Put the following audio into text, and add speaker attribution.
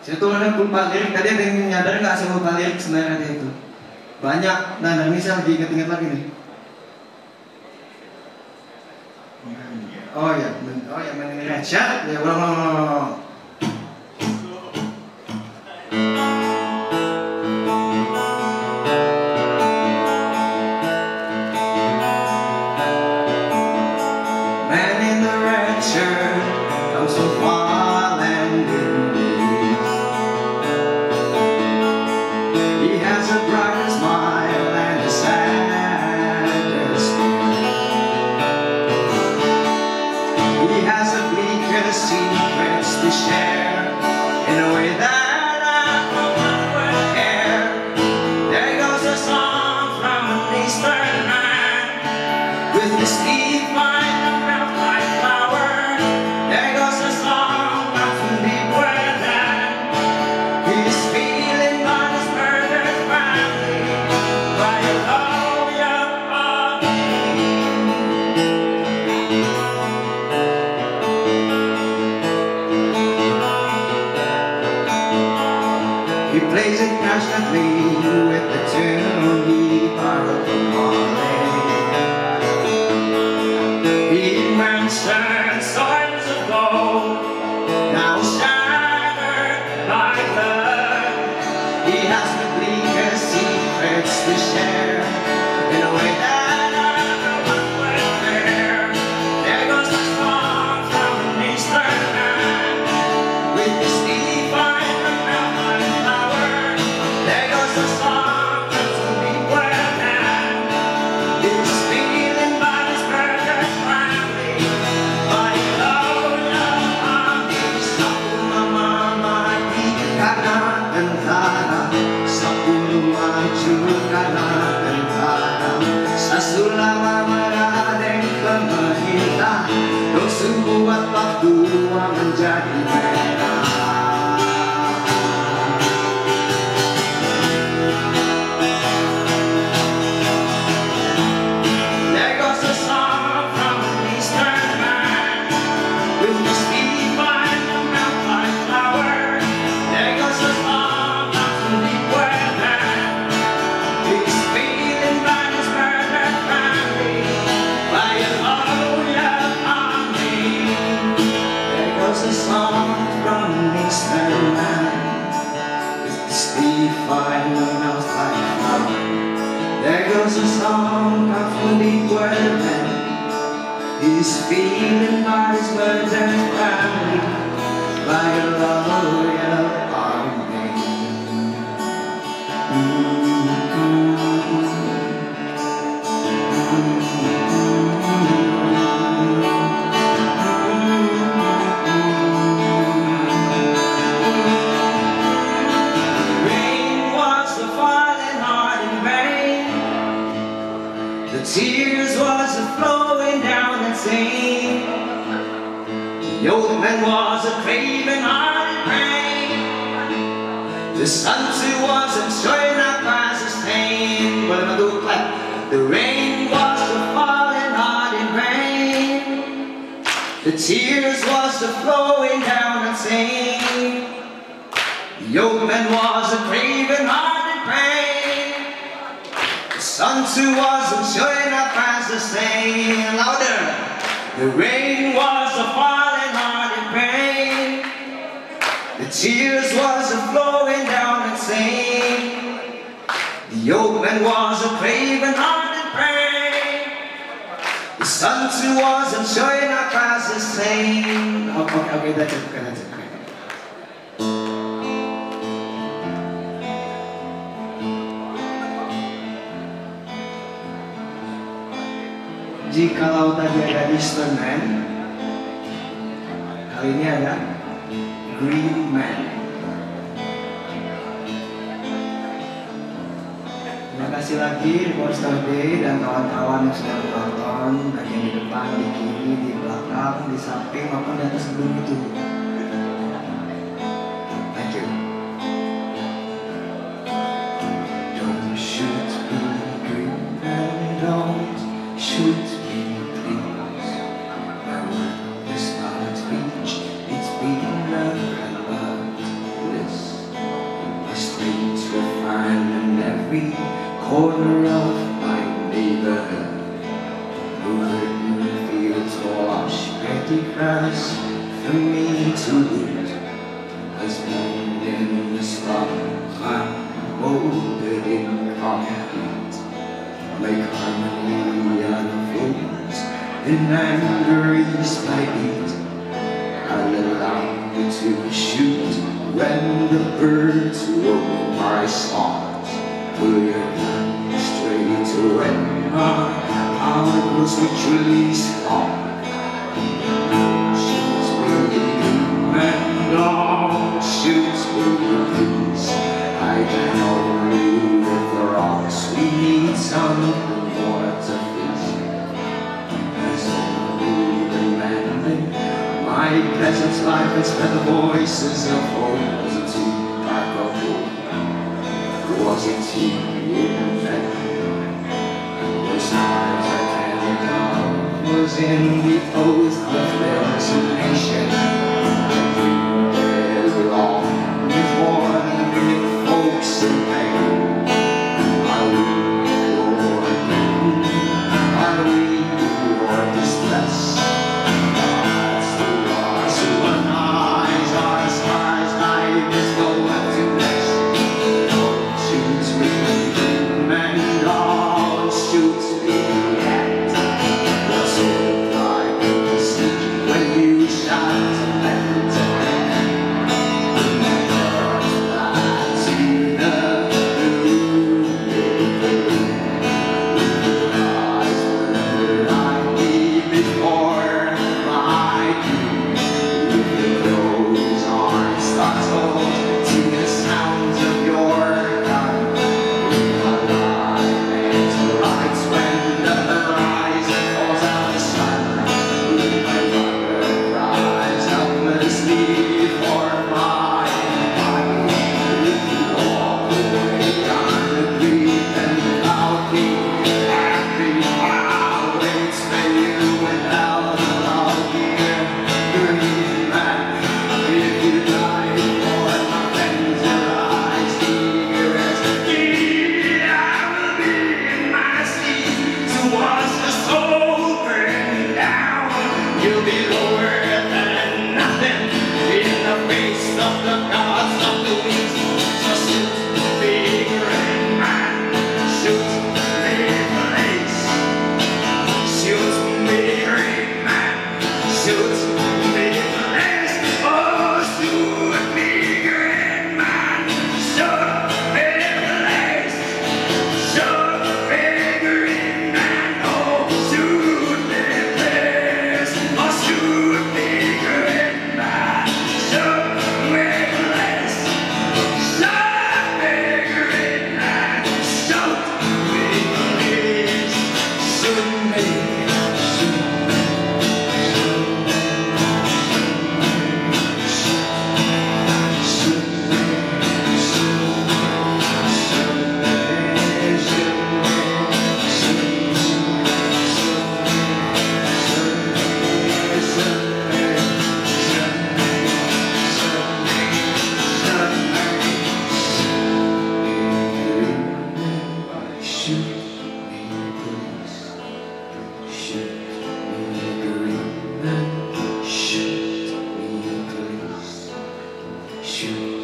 Speaker 1: Sebetulnya lupa lirik, tadi ada yang nyadar nggak saya lupa lirik sebenarnya itu banyak. Nah ini saya lagi inget-inget lagi nih. Oh ya, main ini aja. Ya ulang. Man in the red shirt comes so far and he has a brighter smile and a sadder spirit. He has a bleaker secrets to share in a way that I would care. There goes a song from an Eastern man with his teeth fine and melt like flour. There goes a song from deep within. He's feeling by his murdered family, by a lawyer of he plays it passionately with the tune he borrowed from Marley. He mentioned soils of gold, now shattered by blood. He has the bleaker secrets to share in a way that everyone would fear. There goes the song from an Eastern man with his teeth fine and melt like flour. There goes the song from some deep within. He's feeling by his murdered family, by a lawyer on his mama di kanan tentara, sepuluhan juga tentara, sesulama meradeng pemerintah, terus membuat Papua menjadi merah. There goes a song from an Eastern man with his teeth fine and melt like flour. There goes a song from deep within. He's feeling by his murdered family, by a lawyer on me. There goes a song from an Eastern man with his teeth fine and melt like flour. There goes a song from deep within. He's feeling by his murdered family, by a loyal army. Rain was the falling hard in vain. The tears was a flowing down the Seine. The old man was a craving hearted pain. The sun too wasn't showing up as his pain. The rain was the falling hard in vain. The tears was the flowing down the Seine. The old man was a craving hearted pain. The sun too wasn't showing up as the same. Louder! The rain was a falling hard in pain. The tears was a flowing down the Seine. The old man was a craving hearted pain. The sun too wasn't showing up as the same. Okay, that's it. Jikalau tadi ada Eastern Man, kali ini ada Green Man. Terima kasih lagi Reporter Day dan kawan-kawan yang sudah menonton, baik yang di depan, di kiri, di belakang, di samping maupun di atas gedung itu. Thank you. Don't shoot me, green man, don't shoot me. It's been nothing but this. for me to loot has been in the slum. I'm molded in concrete, make harmony unfolds in angry spite. I allow you to shoot when the birds roll my songs. Will you come straight to when my hours which release on? Shoots will you and all shoots will you please. I can only with the rocks. We need something more to feast. There's only the landing. My peasant's life has spent the voices of hope. Was it too dark or cool? Was it tea in bed? Was times I can't recall. Was in the oath of resignation. Every long with one with folks in pain. I weep for distress. You'll be lower than nothing in the face of the gods of the weak. So shoot me, great man, shoot me, place. Shoot me, great man, shoot me, place. Oh, shoot me, great man, shoot me, place. Shoot me, great man, oh, shoot me, place. Shoot me, great man, shoot me, place. Shoot me, great man, shoot me, place. Shoot me, shoot me, shoot me, shoot.